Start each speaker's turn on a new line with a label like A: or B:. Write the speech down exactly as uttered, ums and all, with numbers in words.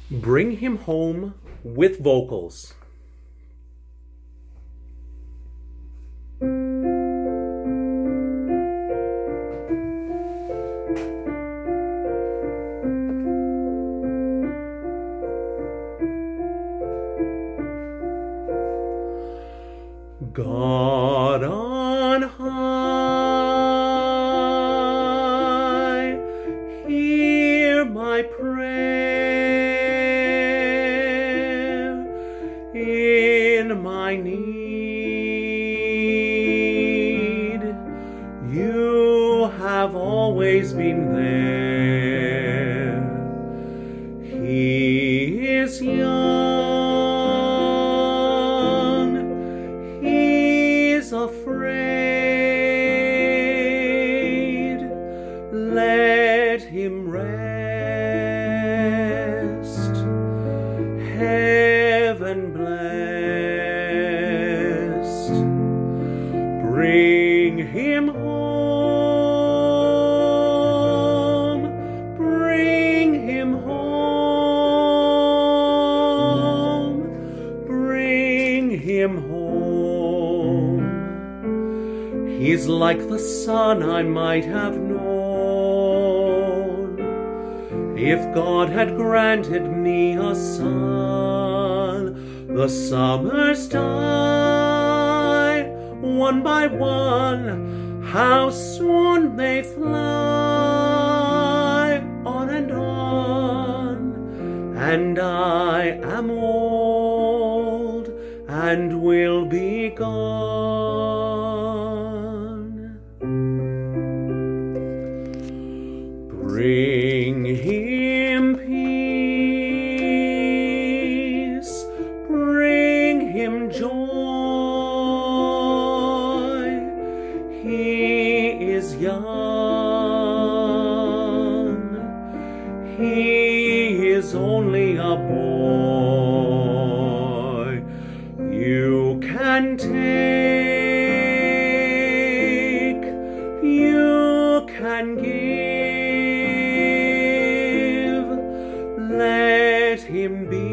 A: Bring him home with vocals. God on high, hear my prayer. In my need, you have always been there. He is young, he's afraid. Let him rest. Heaven blessed. Bring him home. Bring him home. Bring him home. He's like the son I might have known if God had granted me a son. The summers die one by one, how soon they fly on and on, and I am old and will be gone. Bring him peace, bring him joy. He is young, he is only a boy. You can take, you can give. Let him be